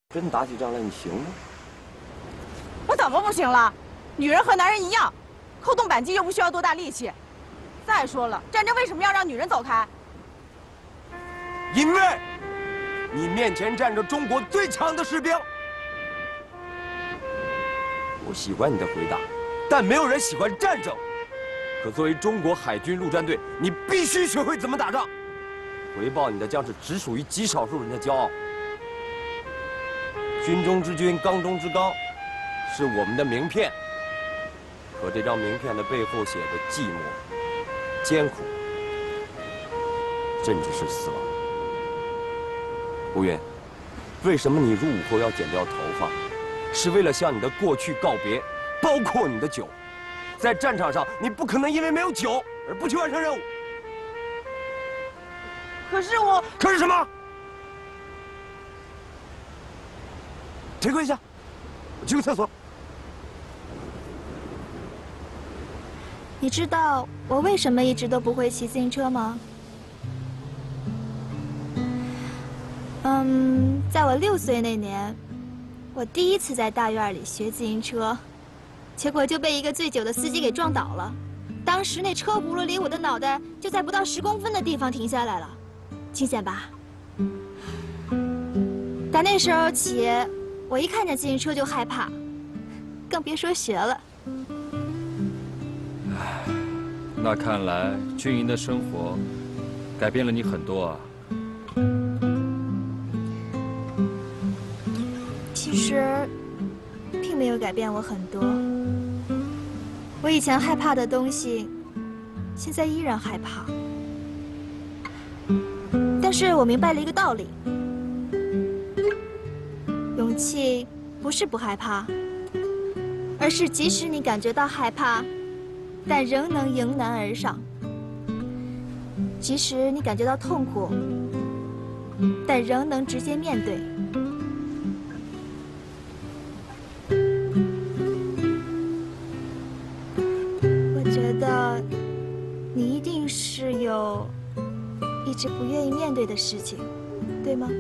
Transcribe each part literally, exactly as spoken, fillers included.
真打起仗来，你行吗？ 我怎么不行了？女人和男人一样，扣动扳机又不需要多大力气。再说了，战争为什么要让女人走开？ 因为你面前站着中国最强的士兵。我喜欢你的回答，但没有人喜欢战争。可作为中国海军陆战队，你必须学会怎么打仗。回报你的将是只属于极少数人的骄傲。军中之军，刚中之刚，是我们的名片。可这张名片的背后写着寂寞、艰苦，甚至是死亡。吴云，为什么你入伍后要剪掉头发？是为了向你的过去告别，包括你的酒。在战场上，你不可能因为没有酒而不去完成任务。 可是我…… 可是什么？谁跪下？我去个厕所。 你知道我为什么一直都不会骑自行车吗？嗯，在我六岁那年，我第一次在大院里学自行车，结果就被一个醉酒的司机给撞倒了。当时那车轱辘离我的脑袋就在不到十公分的地方停下来了，惊险吧？打那时候起，我一看见自行车就害怕，更别说学了。 唉，那看来军营的生活改变了你很多啊。 其实，并没有改变我很多。我以前害怕的东西，现在依然害怕。但是我明白了一个道理：勇气不是不害怕，而是即使你感觉到害怕，但仍能迎难而上；即使你感觉到痛苦，但仍能直接面对。我觉得你一定是有一直不愿意面对的事情，对吗？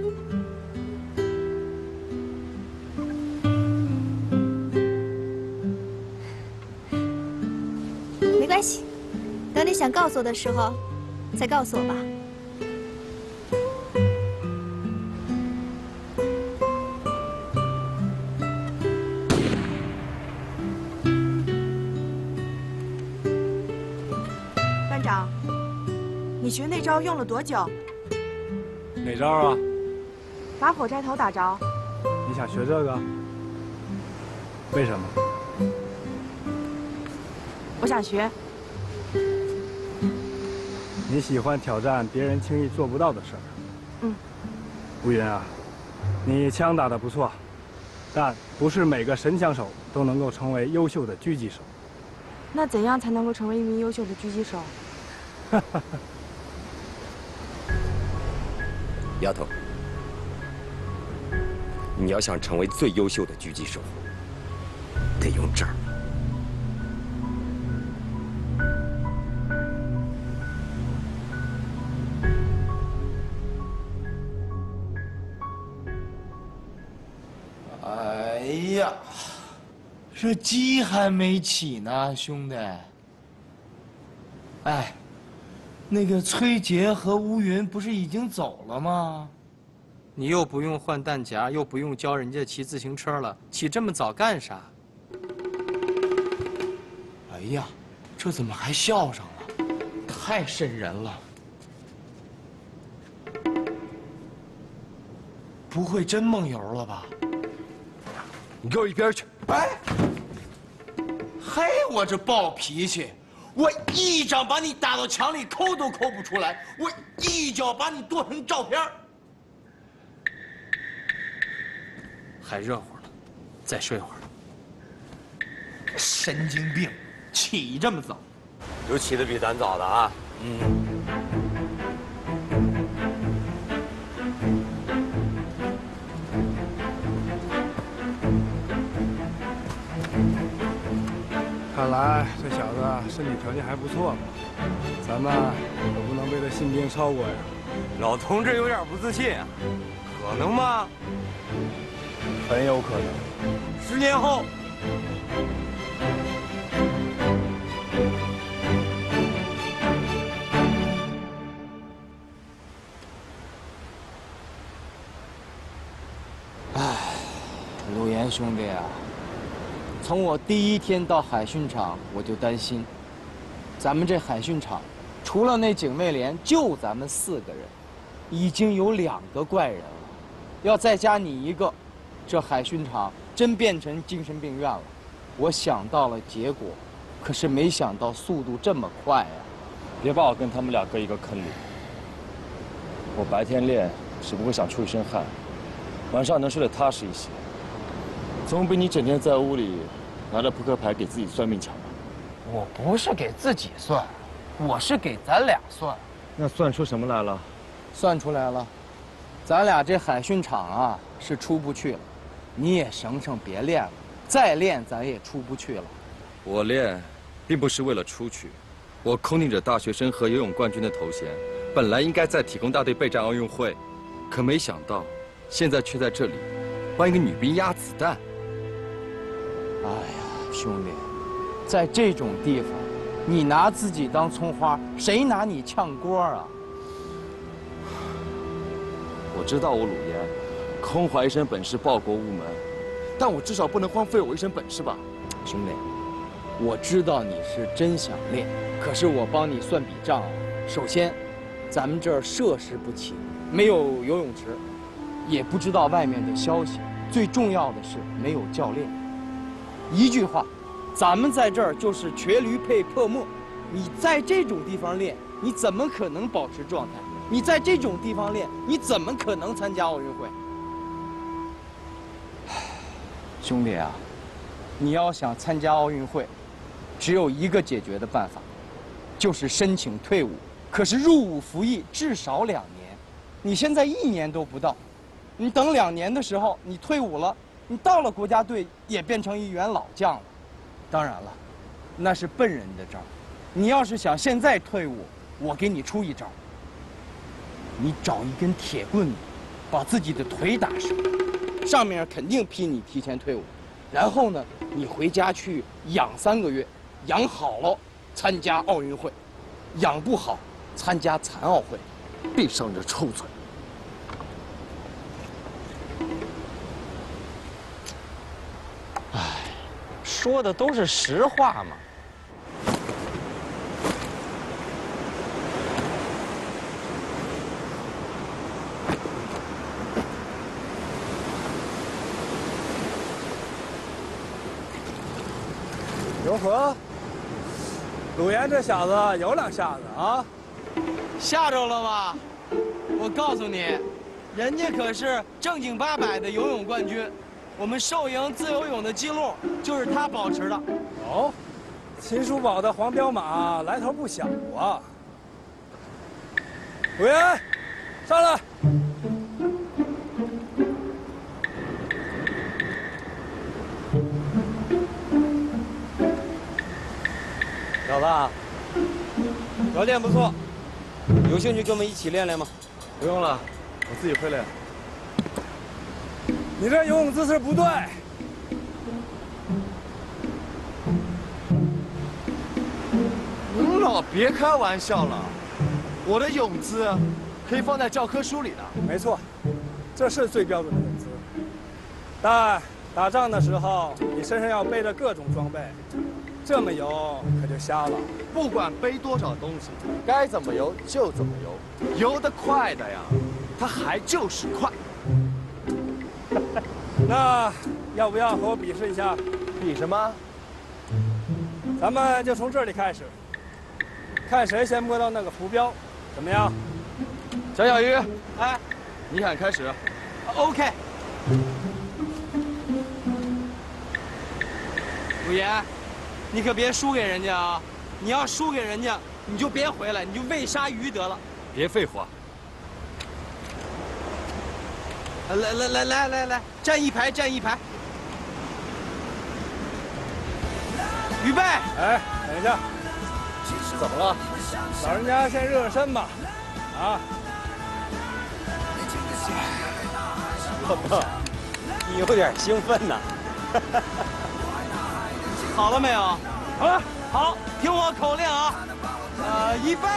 没关系，等你想告诉我的时候，再告诉我吧。 班长，你学那招用了多久？ 哪招啊？ 把火柴头打着。 你想学这个？为什么？ 我想学。 你喜欢挑战别人轻易做不到的事儿。 嗯。 吴云啊，你枪打得不错，但不是每个神枪手都能够成为优秀的狙击手。 那怎样才能够成为一名优秀的狙击手？ 丫头，你要想成为最优秀的狙击手，得用这儿。 哎呀，这鸡还没起呢，兄弟。哎，那个崔杰和乌云不是已经走了吗？ 你又不用换弹夹，又不用教人家骑自行车了，起这么早干啥？ 哎呀，这怎么还笑上了？太瘆人了！不会真梦游了吧？ 你给我一边去！ 哎，嘿，我这暴脾气，我一掌把你打到墙里，抠都抠不出来，我一脚把你剁成照片。 还热乎呢，再睡会儿。 神经病，起这么早， 有起得比咱早的啊。嗯。 看来这小子身体条件还不错嘛，咱们可不能被他信兵超过呀。 老同志有点不自信啊，可能吗？ 很有可能。 十年后。 陆岩兄弟啊，从我第一天到海训场，我就担心，咱们这海训场，除了那警卫连，就咱们四个人，已经有两个怪人了，要再加你一个，这海训场真变成精神病院了。我想到了结果，可是没想到速度这么快呀！ 别把我跟他们俩搁一个坑里。我白天练，只不过想出一身汗，晚上能睡得踏实一些。 总比你整天在屋里拿着扑克牌给自己算命强吧？ 我不是给自己算，我是给咱俩算。 那算出什么来了？ 算出来了，咱俩这海训场啊是出不去了。你也省省别练了，再练咱也出不去了。 我练，并不是为了出去，我空顶着大学生和游泳冠军的头衔，本来应该在体工大队备战奥运会，可没想到，现在却在这里帮一个女兵压子弹。 哎呀，兄弟，在这种地方，你拿自己当葱花，谁拿你炝锅啊？ 我知道我鲁岩，空怀一身本事，报国无门，但我至少不能荒废我一身本事吧？ 兄弟，我知道你是真想练，可是我帮你算笔账啊。首先，咱们这儿设施不齐，没有游泳池，也不知道外面的消息，最重要的是没有教练。 一句话，咱们在这儿就是瘸驴配破墨。你在这种地方练，你怎么可能保持状态？你在这种地方练，你怎么可能参加奥运会？兄弟啊，你要想参加奥运会，只有一个解决的办法，就是申请退伍。可是入伍服役至少两年，你现在一年都不到，你等两年的时候，你退伍了。 你到了国家队也变成一员老将了，当然了，那是笨人的招。你要是想现在退伍，我给你出一招。你找一根铁棍子，把自己的腿打折，上面肯定批你提前退伍。然后呢，你回家去养三个月，养好了参加奥运会，养不好参加残奥会。 闭上这臭嘴！ 说的都是实话嘛。 如何？鲁岩这小子有两下子啊！ 吓着了吧？我告诉你，人家可是正经八百的游泳冠军。 我们寿营自由泳的记录就是他保持的。 哦，秦叔宝的黄标马来头不小啊！鲁岩，上来！ 小子，条件不错，有兴趣跟我们一起练练吗？ 不用了，我自己会练。 你这游泳姿势不对。 您老别开玩笑了，我的泳姿可以放在教科书里的。 没错，这是最标准的泳姿。但打仗的时候，你身上要背着各种装备，这么游可就瞎了。 不管背多少东西，该怎么游就怎么游。游得快的呀，它还就是快。 那要不要和我比试一下？ 比什么？ 咱们就从这里开始，看谁先摸到那个浮标，怎么样？ 蒋小鱼， 哎， 你喊开始。 OK。鲁岩，你可别输给人家啊！你要输给人家，你就别回来，你就喂鲨鱼得了。 别废话。 来来来来来来，站一排，站一排。预备！ 哎，等一下， 怎么了？ 老人家先热热身吧。啊！ 老大， 你有点兴奋呐。 好了没有？ 好了， 好，听我口令啊！呃，预备，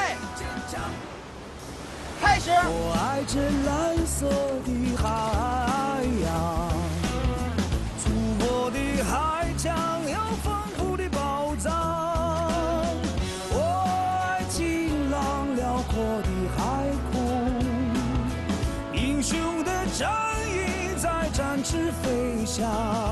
开始。 我爱这蓝色的海洋，祖国的海疆有丰富的宝藏。我爱晴朗辽阔的海空，英雄的战役在展翅飞翔。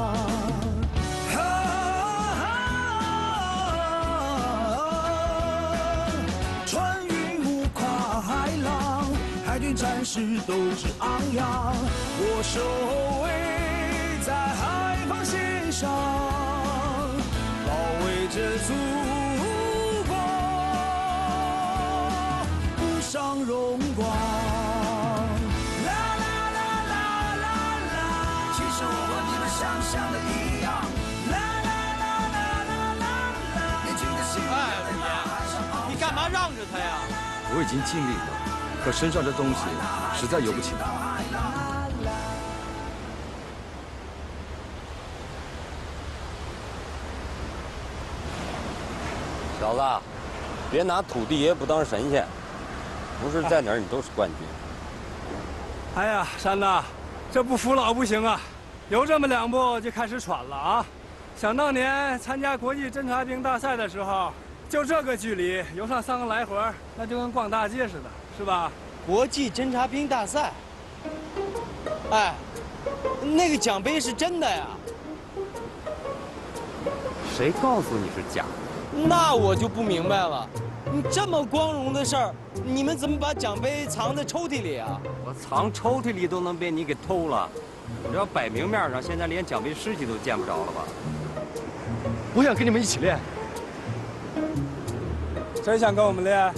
战士斗志昂扬，我守卫在海防线上，保卫着祖国无上荣光。啦啦啦啦啦啦，其实我和你们想象的一样。啦啦啦啦啦啦啦，年轻的心在大海上。 你干嘛让着他呀？ 我已经尽力了。 可身上这东西实在游不起来。 小子，别拿土地爷不当神仙，不是在哪儿你都是冠军。 哎呀，山子，这不服老不行啊！游这么两步就开始喘了啊！想当年参加国际侦察兵大赛的时候，就这个距离游上三个来回，那就跟逛大街似的。 是吧？ 国际侦察兵大赛，哎，那个奖杯是真的呀？ 谁告诉你是假的？ 那我就不明白了。你这么光荣的事儿，你们怎么把奖杯藏在抽屉里啊？ 我藏抽屉里都能被你给偷了，你要摆明面上，现在连奖杯尸体都见不着了吧？ 我想跟你们一起练。 真想跟我们练？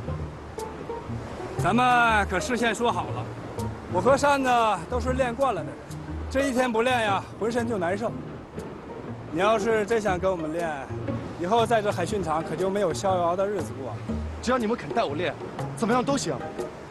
咱们可事先说好了，我和山子都是练惯了的人，这一天不练呀，浑身就难受。你要是真想跟我们练，以后在这海训场可就没有逍遥的日子过。 只要你们肯带我练，怎么样都行。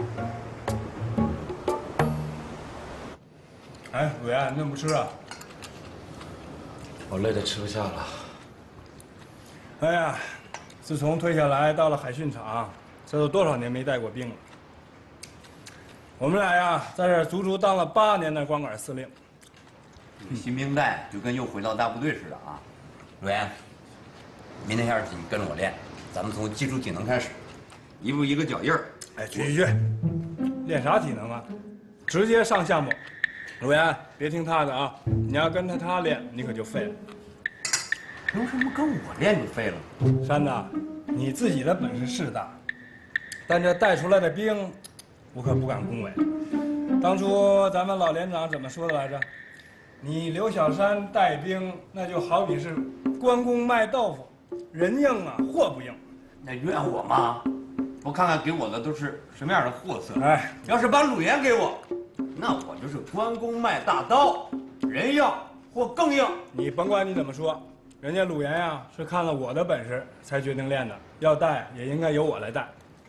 哎，鲁岩，你怎么不吃啊？ 我累得吃不下了。 哎呀，自从退下来到了海训场，这都多少年没带过兵了。 我们俩呀，在这足足当了八年的光杆司令。 新兵带就跟又回到大部队似的啊！鲁岩，明天开始你跟着我练，咱们从基础体能开始，一步一个脚印儿。 哎，去去去，练啥体能啊？直接上项目。鲁岩，别听他的啊！你要跟着他练，你可就废了。 凭什么跟我练就废了？ 山子，你自己的本事是大，但这带出来的兵。 我可不敢恭维。当初咱们老连长怎么说的来着？你刘小山带兵，那就好比是关公卖豆腐，人硬啊，货不硬。 那怨我吗？我看看给我的都是什么样的货色。 哎， 要是把鲁岩给我，那我就是关公卖大刀，人硬货更硬。 你甭管你怎么说，人家鲁岩呀是看了我的本事才决定练的，要带也应该由我来带。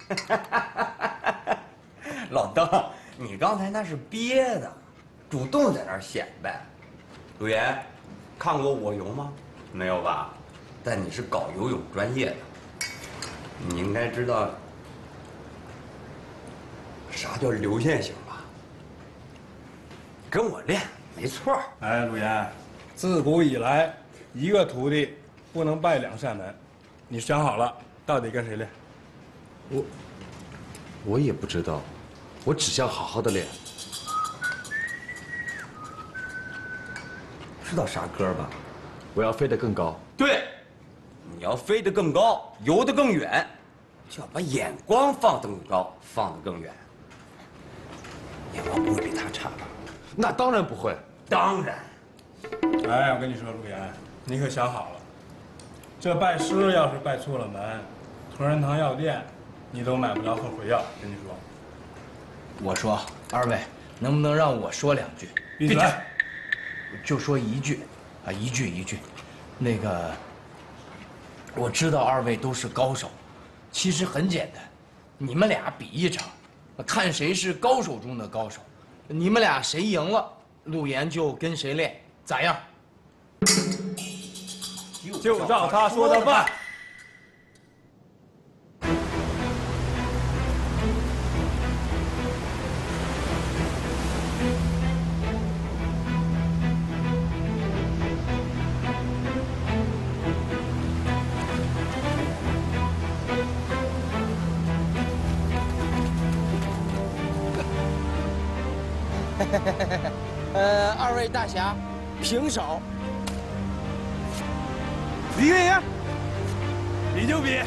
老邓，你刚才那是憋的，主动在那儿显摆。鲁岩，看过我游吗？没有吧？但你是搞游泳专业的，你应该知道啥叫流线型吧？跟我练没错。 哎，鲁岩，自古以来，一个徒弟不能拜两扇门。你想好了，到底跟谁练？ 我我也不知道。 我只想好好的练。 知道啥歌吧？ 我要飞得更高。 对，你要飞得更高，游得更远，就要把眼光放得更高，放得更远。眼光不会比他差吧？ 那当然不会。 当然。 哎，我跟你说，陆岩，你可想好了，这拜师要是拜错了门，同仁堂药店，你都买不着后悔药。跟你说。 我说，二位能不能让我说两句？ 闭嘴！ 就说一句，啊，一句一句。那个，我知道二位都是高手，其实很简单，你们俩比一场，看谁是高手中的高手。你们俩谁赢了， 陆岩就跟谁练，咋样？ 就照他说的办。 呃，二位大侠，平手。 李月爷，比就比。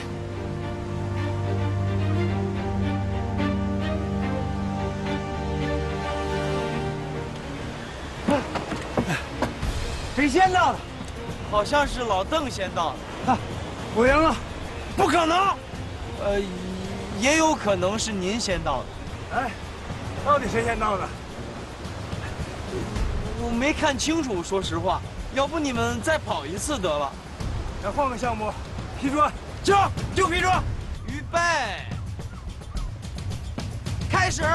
谁先到的？好像是老邓先到的。啊， 我赢了，不可能。 呃，也有可能是您先到的。 哎，到底谁先到的？ 我没看清楚，说实话。要不你们再跑一次得了。 再换个项目，劈砖，就就劈砖。 预备，开始。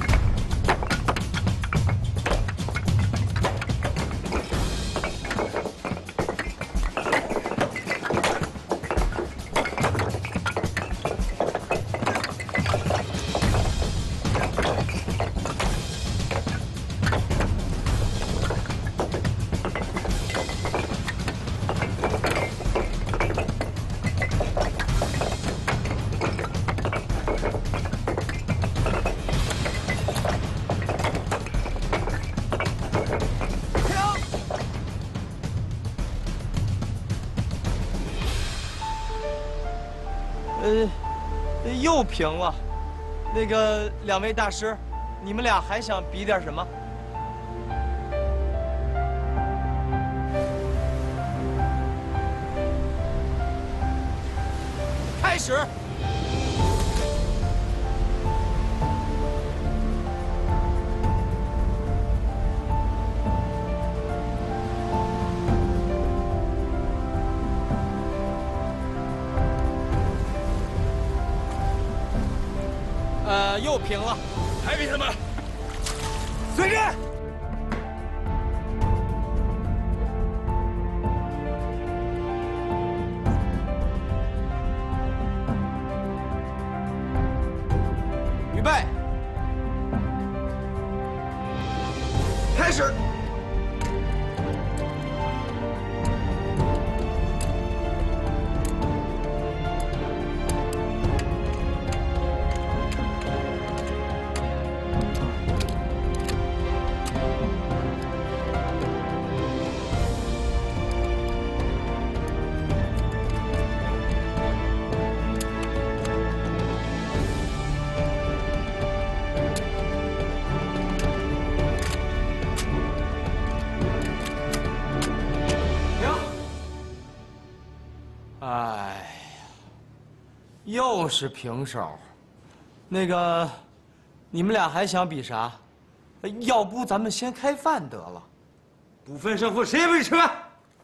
呃，又平了。那个两位大师，你们俩还想比点什么？开始。呃，又平了， 还比什么？随便。 预备，开始。哎呀，又是平手。那个，你们俩还想比啥？要不咱们先开饭得了。 不分胜负，谁也不许吃饭。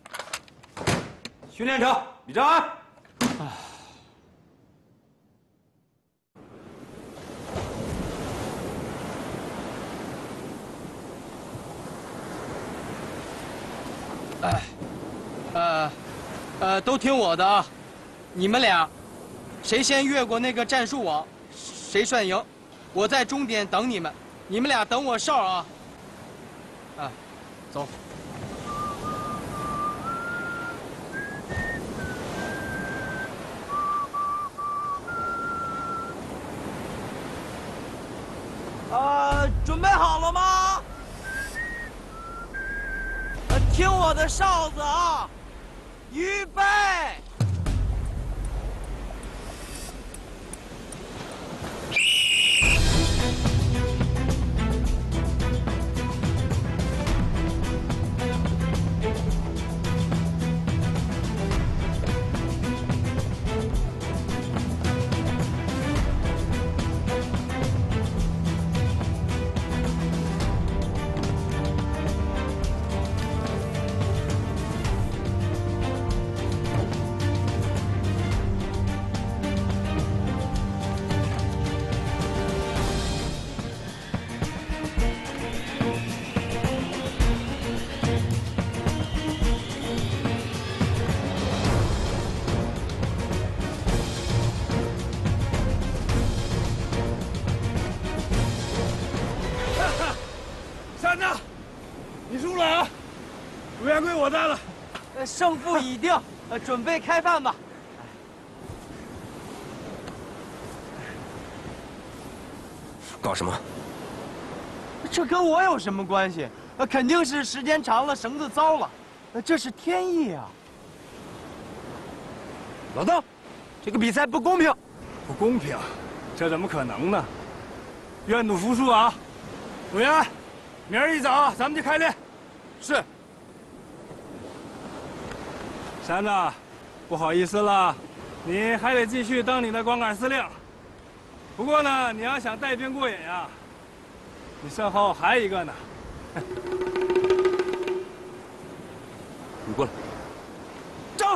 训练场，比照安。 哎，呃，呃，都听我的啊！你们俩，谁先越过那个战术网，谁算赢。我在终点等你们，你们俩等我哨啊！啊，走。啊，准备好了吗？听我的哨子啊！预备！ 山子，你输了啊！主宴归我担了。 呃，胜负已定，呃，准备开饭吧。 搞什么？ 这跟我有什么关系？呃，肯定是时间长了，绳子糟了。呃，这是天意啊！ 老邓，这个比赛不公平。 不公平？这怎么可能呢？愿赌服输啊！鲁岩，明儿一早咱们就开练。 是。 山子，不好意思了，你还得继续当你的光杆司令。不过呢，你要想带兵过瘾呀，你身后还一个呢。 你过来，站！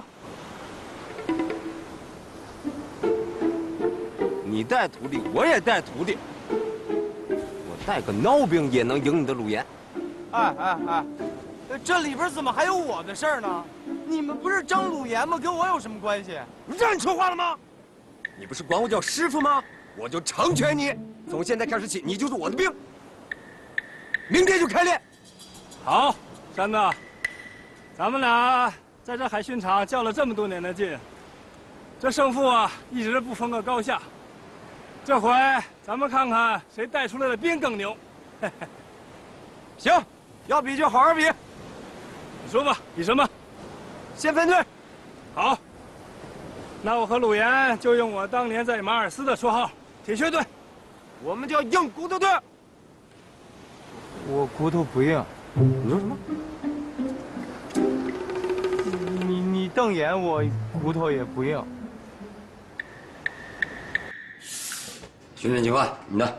你带徒弟，我也带徒弟。我带个孬兵也能赢你的鲁岩。 哎哎哎，这里边怎么还有我的事儿呢？你们不是争鲁岩吗？跟我有什么关系？ 让你说话了吗？你不是管我叫师傅吗？我就成全你。从现在开始起，你就是我的兵。明天就开练。 好，山子，咱们俩在这海训场较了这么多年的劲，这胜负啊一直不分个高下。这回咱们看看谁带出来的兵更牛。 行，要比就好好比。 你说吧，比什么？ 先分队。 好，那我和鲁岩就用我当年在马尔斯的绰号——铁血队。 我们叫硬骨头队。 我骨头不硬。 你说什么？ 你你瞪眼，我骨头也不硬。 训练计划，你的。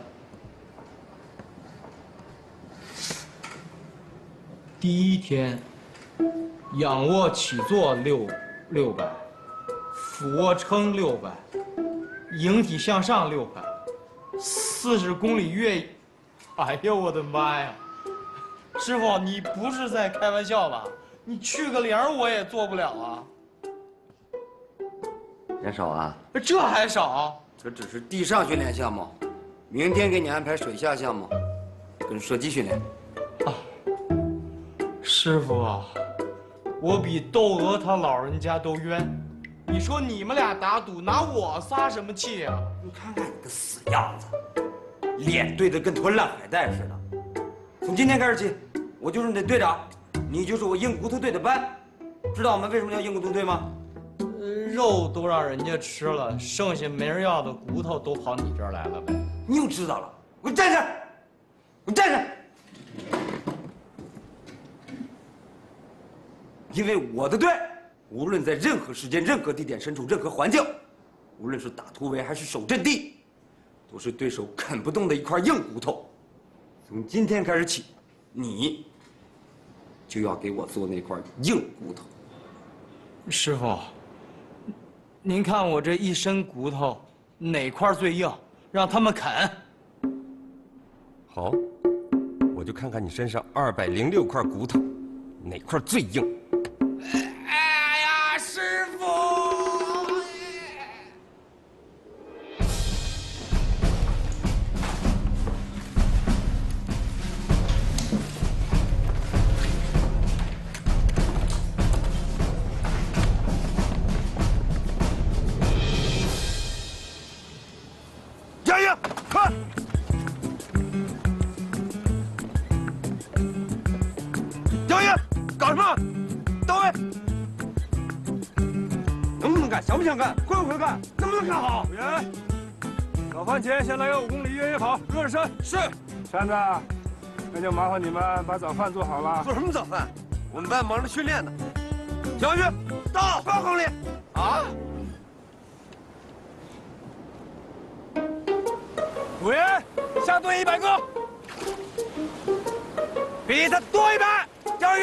第一天，仰卧起坐六六百，俯卧撑六百，引体向上六百，四十公里越野。哎呦我的妈呀！师傅，你不是在开玩笑吧？你去个零我也做不了啊！ 嫌少啊？ 这还少？ 这只是地上训练项目，明天给你安排水下项目，跟射击训练。 啊，师傅啊，我比窦娥他老人家都冤。你说你们俩打赌，拿我撒什么气呀？ 你看看你个死样子，脸对得跟坨烂海带似的。从今天开始起，我就是你的队长，你就是我硬骨头队的班。知道我们为什么叫硬骨头队吗？ 肉都让人家吃了，剩下没人要的骨头都跑你这儿来了呗。 你又知道了，给我站着！给我站着！因为我的队，无论在任何时间、任何地点、身处任何环境，无论是打突围还是守阵地，都是对手啃不动的一块硬骨头。从今天开始起，你就要给我做那块硬骨头。 师傅，您看我这一身骨头，哪块最硬？让他们啃。 好，我就看看你身上二百零六块骨头，哪块最硬。 哎呀，师傅！ 加油！快！加油！搞什么？到位！能不能干？想不想干？会不会干？能不能干好？ 委员，早饭前先来个五公里越野跑，热热身。 是。 山子，那就麻烦你们把早饭做好了。 做什么早饭？我们班忙着训练呢。小雨，到八公里。啊！ 委员，下队一百个， 比他多一百。小雨。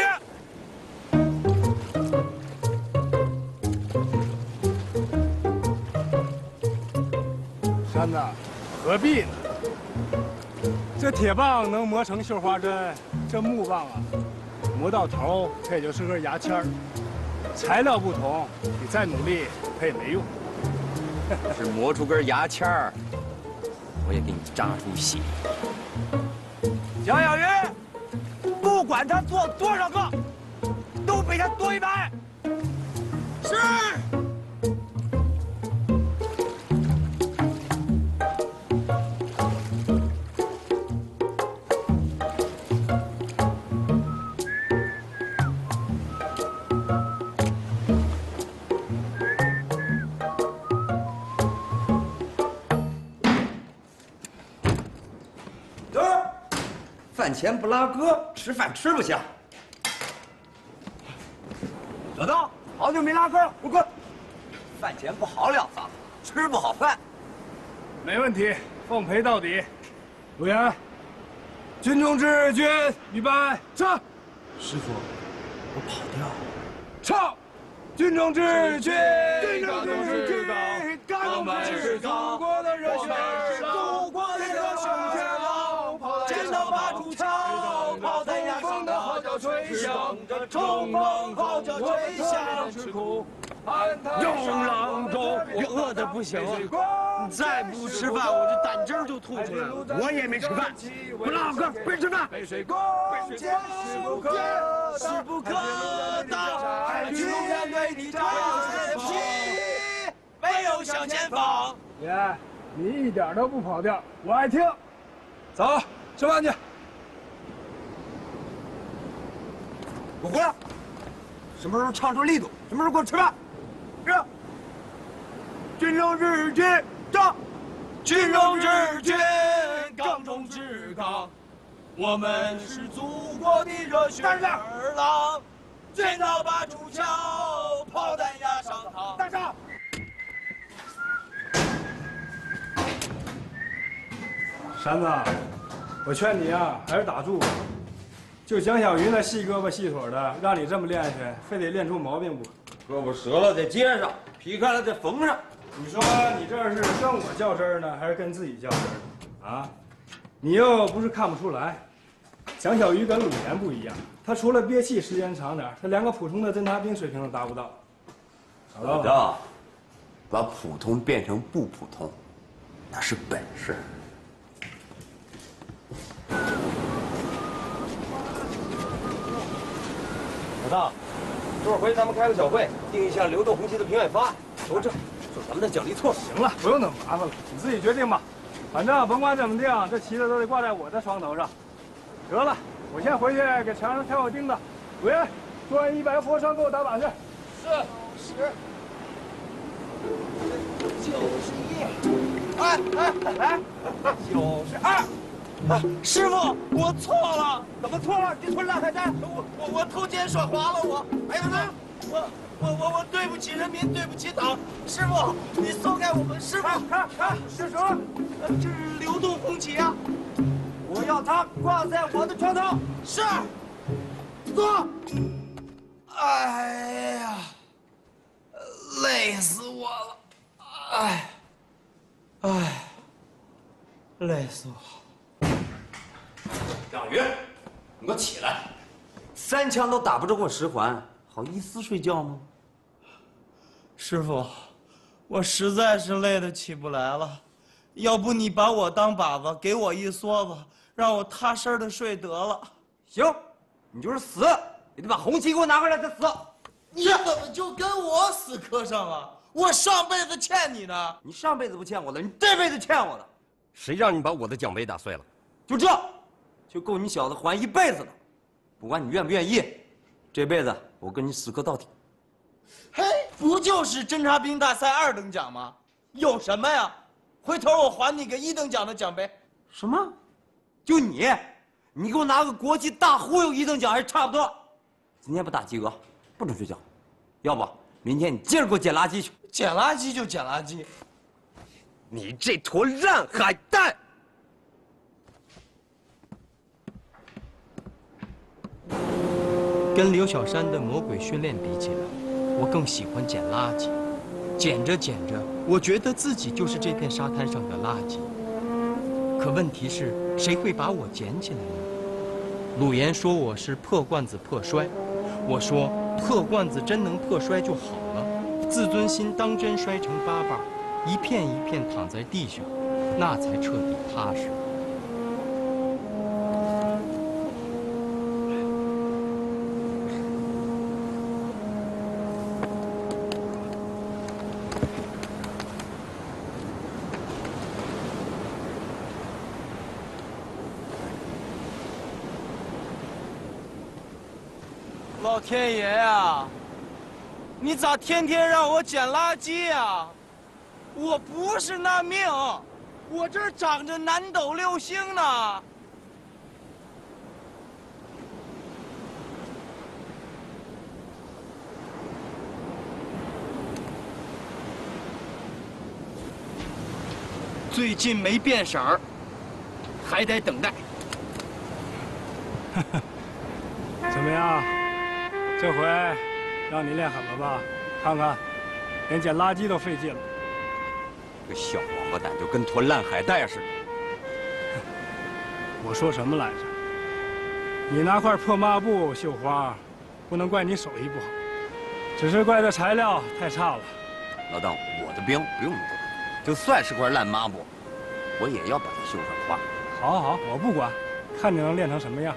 山子，何必呢？这铁棒能磨成绣花针，这木棒啊，磨到头它也就是根牙签儿。材料不同，你再努力它也没用。 是磨出根牙签儿，我也给你扎出血。 蒋小鱼， 管他做多少个，都比他多一百。是。 饭前不拉歌，吃饭吃不下。 老道，好久没拉歌了，我滚！ 饭前不好了嗓子，吃不好饭。 没问题，奉陪到底。陆岩，军中之军，预备，上！ 师傅，我跑掉了。 唱！军中之军， 军中之军，我们是祖国的热血，祖国的热血。见到八柱桥，炮弹呀声的号角吹响，冲锋号角吹响。 勇郎中，我饿得不行了，再不吃饭我这胆汁儿就吐出来了。我也没吃饭，不拉歌，别吃饭。 势不可势不可挡，海军陆战队的战旗没有向前方。 爷，你一点都不跑调，我爱听。走，吃饭去。 我回来。什么时候唱出力度，什么时候给我吃饭。是。军中之军，上！军中之军，刚中之刚。我们是祖国的热血儿郎。见到八柱桥，炮弹压上膛。带上。 山子，我劝你啊，还是打住吧。就蒋小云那细胳膊细腿的，让你这么练下去，非得练出毛病不可。 胳膊折了再接上，劈开了再缝上。 你说你这是跟我较真呢，还是跟自己较真啊？你又不是看不出来，蒋小鱼跟鲁岩不一样，他除了憋气时间长点，他连个普通的侦察兵水平都达不到。 老赵，把普通变成不普通，那是本事。 老大，这会儿回去咱们开个小会，定一下流动红旗的评委方案，求证，做咱们的奖励措施。 行了，不用那么麻烦了，你自己决定吧。反正甭管怎么定，这旗子都得挂在我的双头上。得了，我先回去给墙上挑个钉子。委员，做完一百个俯卧撑，给我打靶去。 是。十。九十一。哎哎来，九十二。啊，师傅，我错了。怎么错了？你吞烂海蛋。我我我偷奸耍滑了，我。还有呢，我我我我对不起人民，对不起党。师傅，你松开我们。师傅，看看这什么？这是流动红旗啊！我要它挂在我的床头。是。坐。哎呀，累死我了！哎，哎，累死我了。 蒋云，你给我起来！三枪都打不中我十环，好意思睡觉吗？ 师傅，我实在是累得起不来了，要不你把我当靶子，给我一梭子，让我踏实的睡得了。 行，你就是死，你得把红旗给我拿回来再死。 你怎么就跟我死磕上了？我上辈子欠你的。 你上辈子不欠我的，你这辈子欠我的。 谁让你把我的奖杯打碎了？ 就这。就够你小子还一辈子的，不管你愿不愿意，这辈子我跟你死磕到底。 嘿，不就是侦察兵大赛二等奖吗？有什么呀？回头我还你个一等奖的奖杯。 什么？就你？你给我拿个国际大忽悠一等奖还是差不多。今天不打及格，不准睡觉，要不明天你接着给我捡垃圾去。 捡垃圾就捡垃圾。 你这坨烂海蛋！ 跟刘小山的魔鬼训练比起来，我更喜欢捡垃圾。捡着捡着，我觉得自己就是这片沙滩上的垃圾。可问题是，谁会把我捡起来呢？鲁岩说我是破罐子破摔，我说破罐子真能破摔就好了，自尊心当真摔成八瓣，一片一片躺在地上，那才彻底踏实。 老天爷呀！你咋天天让我捡垃圾呀？我不是那命，我这儿长着南斗六星呢。最近没变色儿，还得等待。 怎么样？这回让你练狠了吧？看看，连捡垃圾都费劲了。 这小王八蛋就跟坨烂海带似的。 我说什么来着？你拿块破抹布绣花，不能怪你手艺不好，只是怪这材料太差了。 老邓，我的兵不用你管，就算是块烂抹布，我也要把它绣上花。 好好，我不管，看你能练成什么样。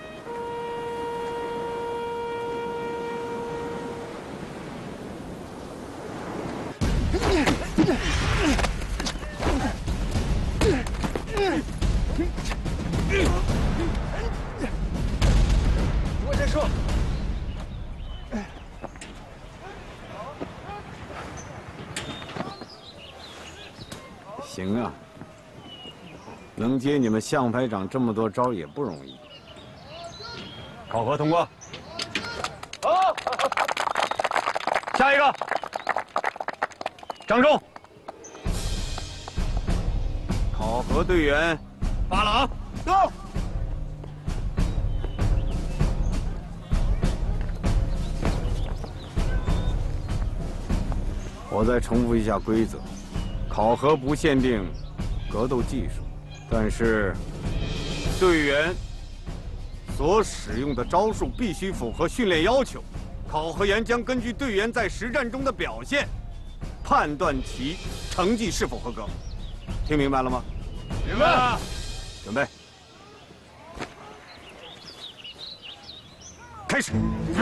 我先说。 行啊，能接你们向排长这么多招也不容易。考核通过。 好， 下一个，张忠。考核队员发朗到。我再重复一下规则：考核不限定格斗技术，但是队员所使用的招数必须符合训练要求。考核员将根据队员在实战中的表现，判断其成绩是否合格。听明白了吗？ 明白了。 准备，开始。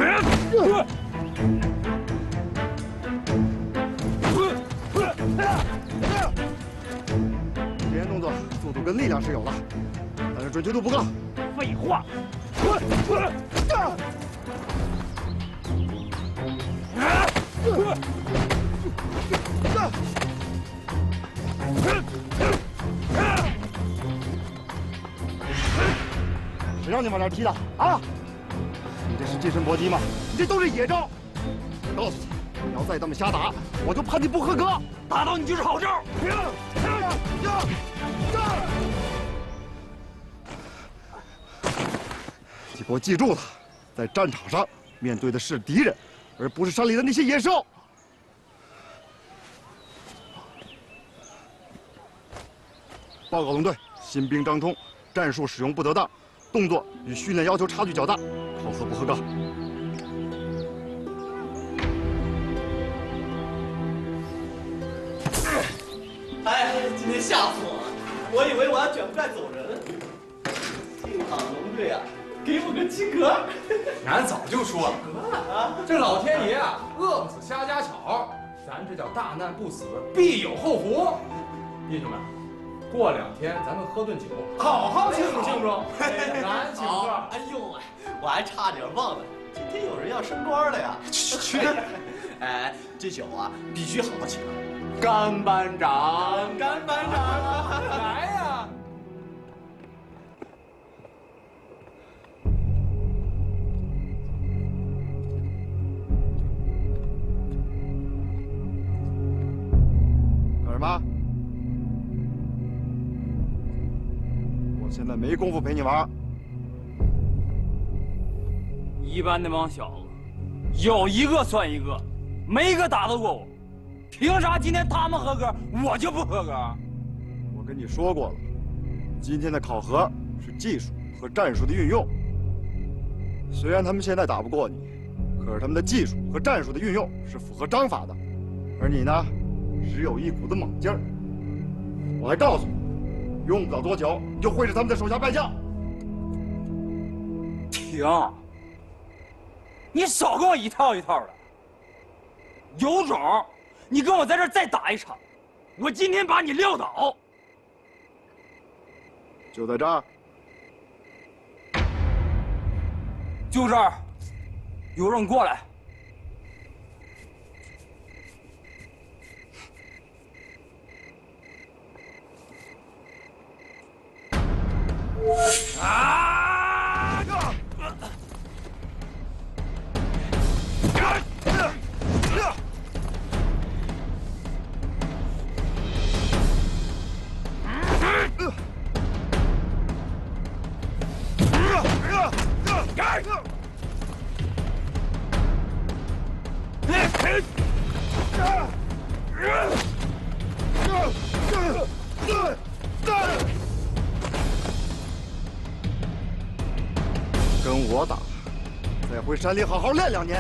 连动作速度跟力量是有了，但是准确度不够。 废话。 谁让你往这儿踢的啊？你这是近身搏击吗？你这都是野招！我告诉你，你要再这么瞎打，我就判你不合格。 打到你就是好招。 停！停！停！站！你给我记住了，在战场上面对的是敌人，而不是山里的那些野兽。报告龙队，新兵张通，战术使用不得当，动作与训练要求差距较大，考核不合格。 哎，今天吓死我了！我以为我要卷不盖走人。幸好龙队啊，给我个及格。 俺早就说了，这老天爷啊，饿不死瞎家巧，咱这叫大难不死，必有后福。弟兄们，过两天咱们喝顿酒，好好庆祝庆祝。咱请客。 哎呦喂，我还差点忘了，今天有人要升官了呀！去去！哎，这酒啊，必须好好请。甘班长，甘班长，来呀！ 干什么？我现在没工夫陪你玩。 一般那帮小子，有一个算一个，没一个打得过我。凭啥今天他们合格，我就不合格？ 我跟你说过了，今天的考核是技术和战术的运用。虽然他们现在打不过你，可是他们的技术和战术的运用是符合章法的，而你呢，只有一股子猛劲儿。我还告诉你，用不了多久，你就会是他们的手下败将。 停！你少跟我一套一套的，有种！你跟我在这儿再打一场，我今天把你撂倒。 就在这儿， 就这儿。 有人过来。啊！ 跟我打，再回山里好好练两年。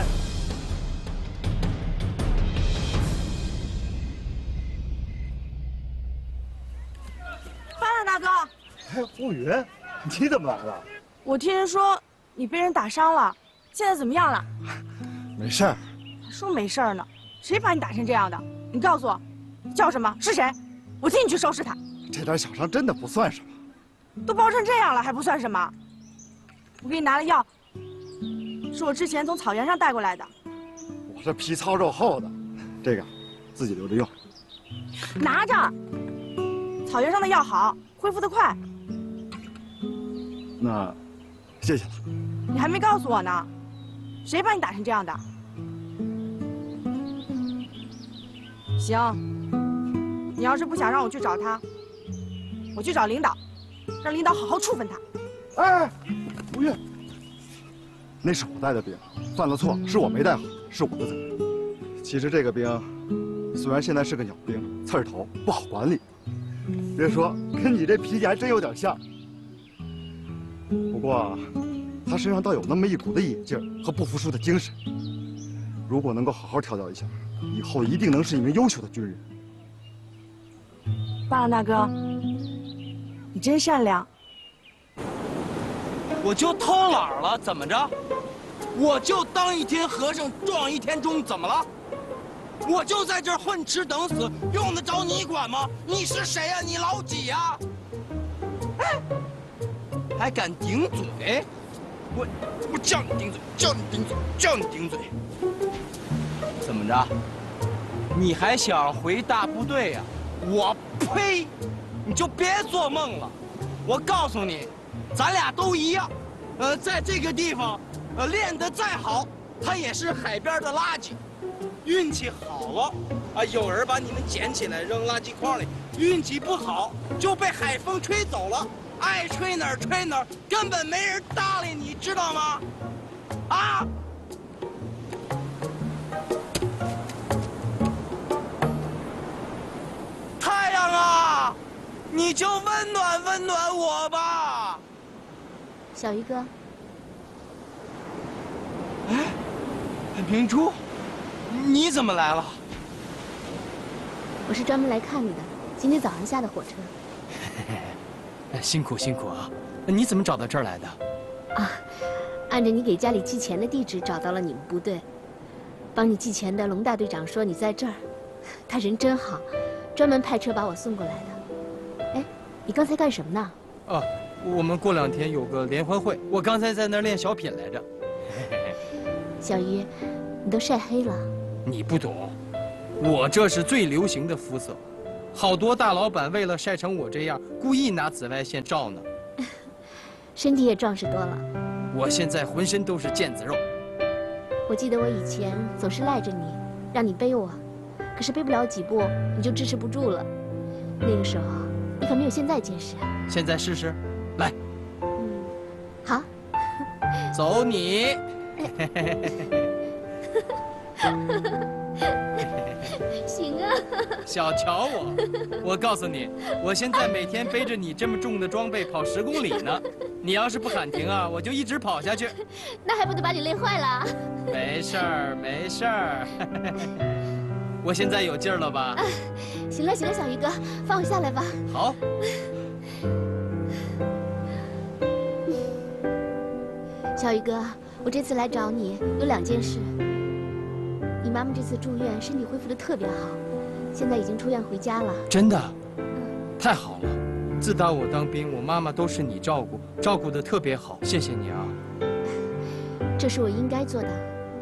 巴拉大哥， 哎，吴云，你怎么来了？ 我听人说你被人打伤了，现在怎么样了？ 没事儿。 说没事儿呢，谁把你打成这样的？你告诉我，叫什么？是谁？我替你去收拾他。 这点小伤真的不算什么。 都包成这样了，还不算什么？我给你拿了药，是我之前从草原上带过来的。 我这皮糙肉厚的，这个自己留着用。 拿着，草原上的药好，恢复得快。 那，谢谢了。 你还没告诉我呢，谁把你打成这样的？行，你要是不想让我去找他，我去找领导，让领导好好处分他。 哎，吴越，那是我带的兵，犯了错是我没带好，是我的责任。其实这个兵，虽然现在是个鸟兵，刺儿头不好管理，别说跟你这脾气还真有点像。不过，他身上倒有那么一股子野劲儿和不服输的精神。如果能够好好调教一下，以后一定能是一名优秀的军人。 巴朗大哥，你真善良。 我就偷懒了，怎么着？我就当一天和尚撞一天钟，怎么了？我就在这儿混吃等死，用得着你管吗？你是谁呀？你老几呀？哎，还敢顶嘴？我我叫你顶嘴，叫你顶嘴，叫你顶嘴！怎么着？你还想回大部队呀？我呸！你就别做梦了！我告诉你，咱俩都一样。呃，在这个地方，呃，练得再好，它也是海边的垃圾。运气好了，啊，有人把你们捡起来扔垃圾筐里；运气不好，就被海风吹走了。爱吹哪儿吹哪儿，根本没人搭理你，知道吗？啊！太阳啊，你就温暖温暖我吧。 小鱼哥， 哎，明珠，你怎么来了？ 我是专门来看你的，今天早上下的火车。 辛苦辛苦啊！你怎么找到这儿来的？ 啊，按着你给家里寄钱的地址找到了你们部队。帮你寄钱的龙大队长说你在这儿，他人真好，专门派车把我送过来的。哎，你刚才干什么呢？ 哦，我们过两天有个联欢会，我刚才在那儿练小品来着。 小鱼，你都晒黑了。 你不懂，我这是最流行的肤色。好多大老板为了晒成我这样，故意拿紫外线照呢。 身体也壮实多了。 我现在浑身都是腱子肉。 我记得我以前总是赖着你，让你背我，可是背不了几步你就支持不住了。那个时候你可没有现在结实。 现在试试，来。 嗯，好。 走你。 行啊， 小瞧我，我告诉你，我现在每天背着你这么重的装备跑十公里呢。你要是不喊停啊，我就一直跑下去。 那还不得把你累坏了？ 没事儿，没事儿。我现在有劲儿了吧？ 啊，行了行了，小鱼哥，放我下来吧。 好。 小鱼哥，我这次来找你有两件事。你妈妈这次住院，身体恢复得特别好，现在已经出院回家了。 真的？太好了！自打我当兵，我妈妈都是你照顾，照顾得特别好，谢谢你啊。 这是我应该做的，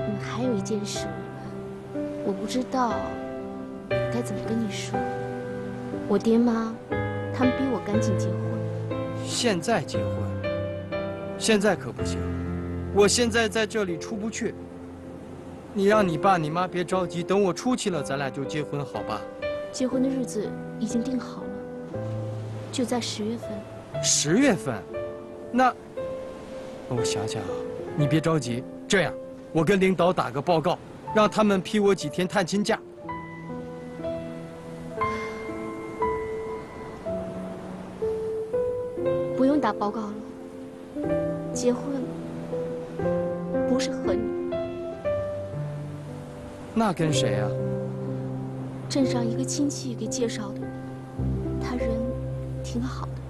嗯，还有一件事，我不知道该怎么跟你说。我爹妈他们逼我赶紧结婚。 现在结婚？现在可不行，我现在在这里出不去。你让你爸你妈别着急，等我出去了，咱俩就结婚，好吧？ 结婚的日子已经定好了，就在十月份。 十月份？那我想想啊，你别着急，这样，我跟领导打个报告，让他们批我几天探亲假。 不用打报告了，结婚不是和你， 那跟谁啊？ 镇上一个亲戚给介绍的，他人挺好的。